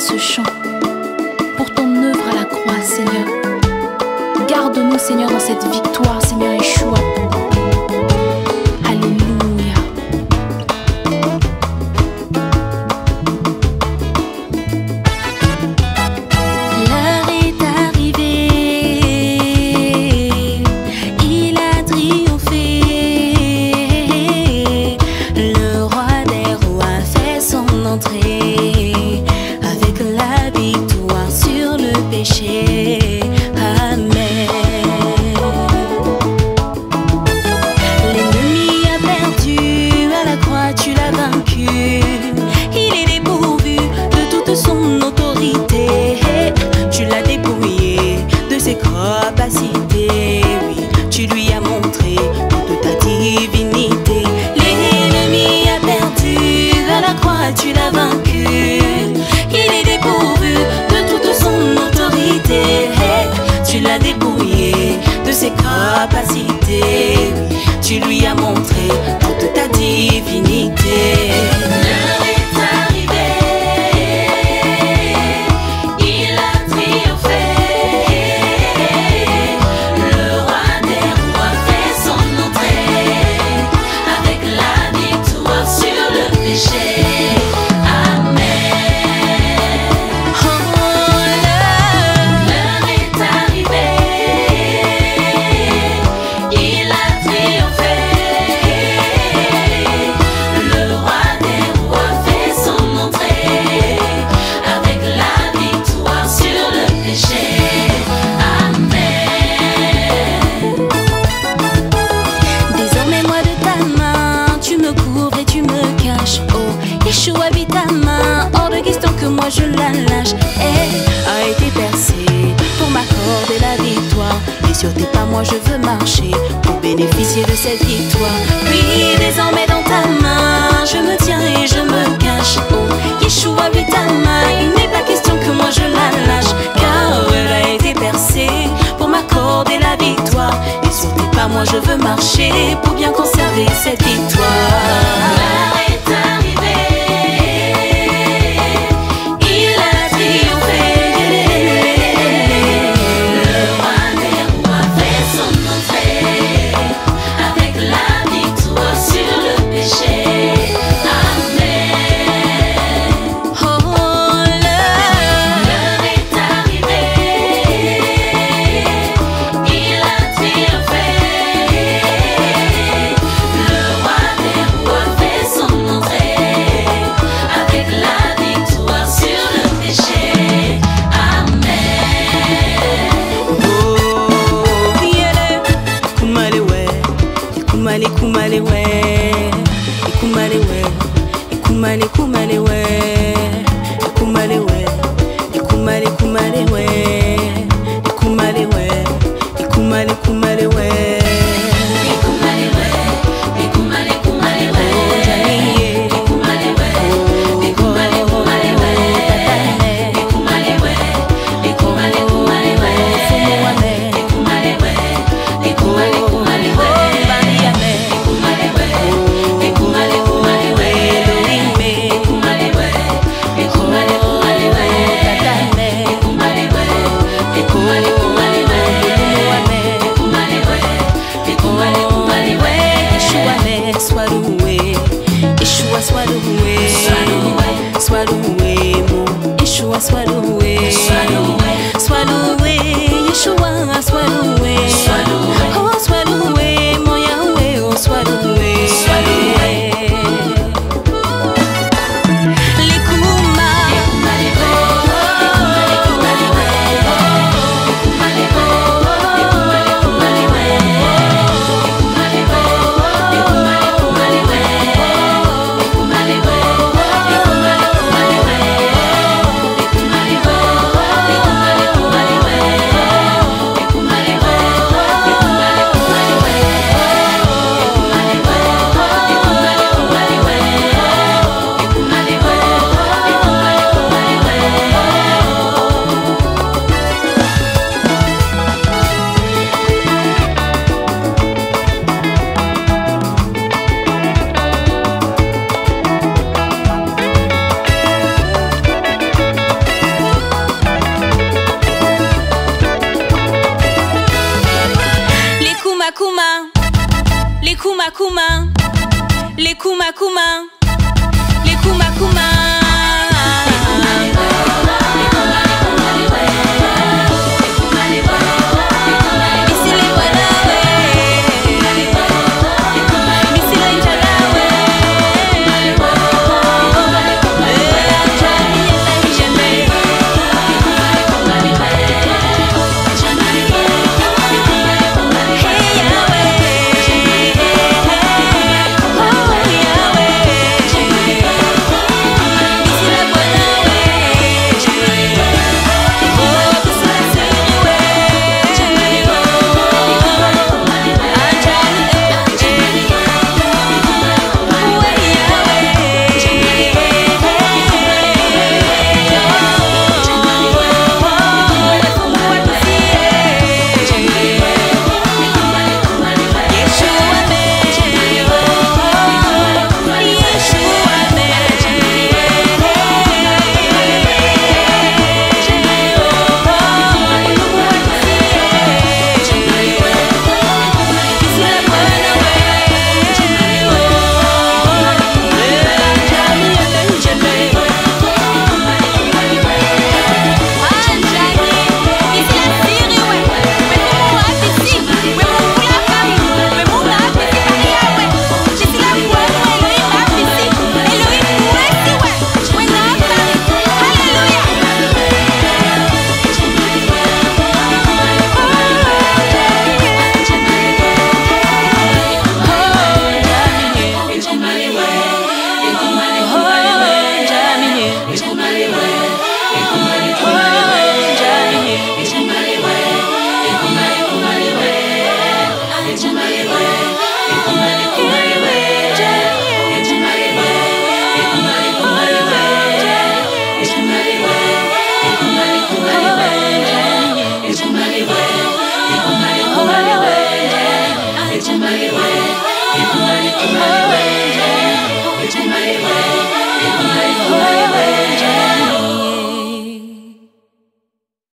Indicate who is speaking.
Speaker 1: ce chant pour ton œuvre à la croix, Seigneur. Garde-nous, Seigneur, dans cette victoire, Seigneur Yeshua. Alléluia.
Speaker 2: L'heure est arrivée, il a triomphé. Le roi des rois fait son entrée avec la victoire sur le péché. Amen. L'ennemi a perdu, à la croix tu l'as vaincu. Il est dépourvu de toute son autorité. Tu l'as dépouillé de ses capacités. Oui, tu lui as montré toute ta divinité. L'ennemi a perdu, à la croix tu l'as vaincu. Il est dépourvu de toute son autorité. Tu l'as dépouillé de ses capacités. Tu lui as montré toute ta divinité. L'heure est arrivée, il a triomphé. Le roi des rois fait son entrée avec la victoire sur le péché. Yeshua, vite ta main, hors de question que moi je la lâche. Elle a été percée pour m'accorder la victoire. Et sur tes pas, moi je veux marcher pour bénéficier de cette victoire. Oui, désormais dans ta main, je me tiens et je me cache. Oh, Yeshua, vite ta main, il n'est pas question que moi je la lâche. Car elle a été percée pour m'accorder la victoire. Et sur tes pas, moi je veux marcher pour bien conserver cette victoire. L'heure est arrivée. oh.